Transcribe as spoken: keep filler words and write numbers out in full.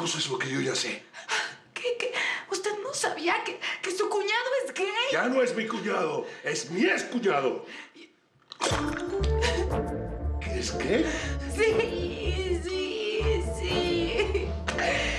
cosa es lo que yo ya sé. ¿Qué? ¿Qué? ¿Usted no sabía que, que su cuñado es gay? Ya no es mi cuñado, es mi excuñado. ¿Qué es qué? Sí, sí, sí.